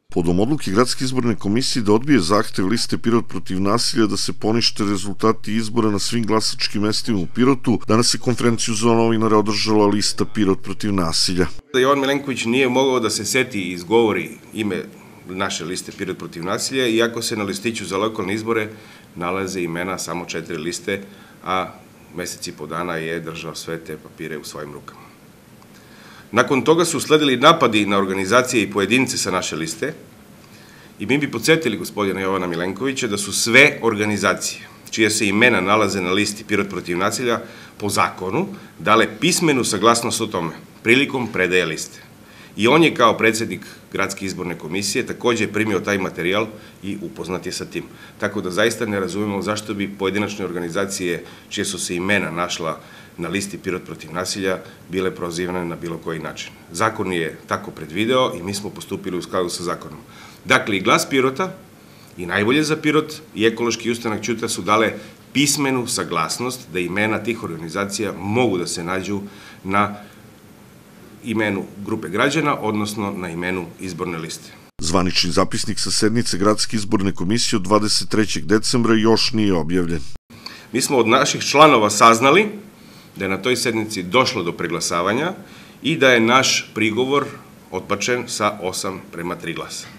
Povodom odluke Gradske izborne komisije da odbije zahtev liste Pirot protiv nasilja da se ponište rezultati izbora na svim glasačkim mestima u Pirotu, danas je konferenciju za novinare održala lista Pirot protiv nasilja. Jovan Milenković nije mogao da se seti i izgovori ime naše liste Pirot protiv nasilja, iako se na listiću za lokalne izbore nalaze imena samo 4 liste, a mesec i po dana je držao sve te papire u svojim rukama. Nakon toga su usledili napadi na organizacije i pojedince sa naše liste i mi bi podsjetili gospodina Jovana Milenkovića da su sve organizacije čije se imena nalaze na listi Pirot protiv nasilja po zakonu dale pismenu saglasnost o tome prilikom predaje liste. I on je kao predsednik Gradske izborne komisije takođe primio taj materijal i upoznat je sa tim. Tako da zaista ne razumemo zašto bi pojedinačne organizacije čije su se imena našla na listi Pirot protiv nasilja bile prozivane na bilo koji način. Zakon je tako predvideo i mi smo postupili u skladu sa zakonom. Dakle, i Glas Pirota, i Najbolje za Pirot, i Ekološki ustanak Ćuta su dale pismenu saglasnost da imena tih organizacija mogu da se nađu na imenu grupe građana, odnosno na imenu izborne liste. Zvanični zapisnik sa sednice Gradske izborne komisije od 23. decembra još nije objavljen. Mi smo od naših članova saznali da je na toj sednici došlo do preglasavanja i da je naš prigovor odbačen sa 8:3 glasa.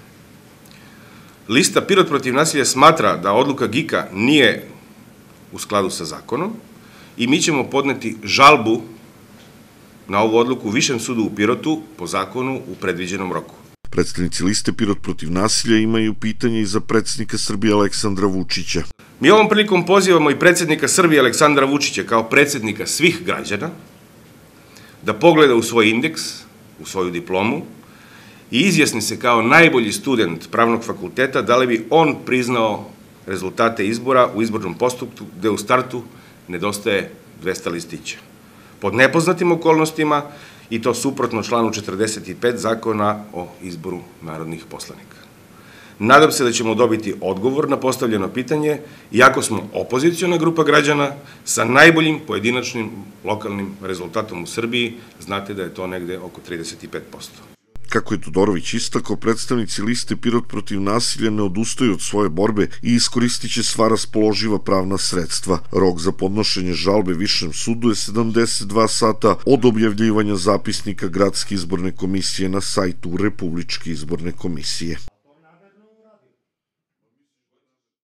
Lista Pirot protiv nasilja smatra da odluka GIK-a nije u skladu sa zakonom i mi ćemo podneti žalbu na ovu odluku u Višem sudu u Pirotu po zakonu u predviđenom roku. Predstavnici liste Pirot protiv nasilja imaju pitanje i za predsednika Srbije Aleksandra Vučića. Mi ovom prilikom pozivamo i predsednika Srbije Aleksandra Vučića kao predsednika svih građana da pogleda u svoj indeks, u svoju diplomu i izjasni se kao najbolji student pravnog fakulteta da li bi on priznao rezultate izbora u izbornom postupku gde u startu nedostaje 200 listića. Pod nepoznatim okolnostima i to suprotno članu 45 zakona o izboru narodnih poslanika. Nadam se da ćemo dobiti odgovor na postavljeno pitanje, iako smo opoziciona grupa građana sa najboljim pojedinačnim lokalnim rezultatom u Srbiji, znate da je to negde oko 35%. Kako je Todorović istakao, predstavnici liste Pirot protiv nasilja ne odustaju od svoje borbe i iskoristit će sva raspoloživa pravna sredstva. Rok za podnošenje žalbe Višem sudu je 72 sata od objavljivanja zapisnika Gradske izborne komisije na sajtu Republičke izborne komisije.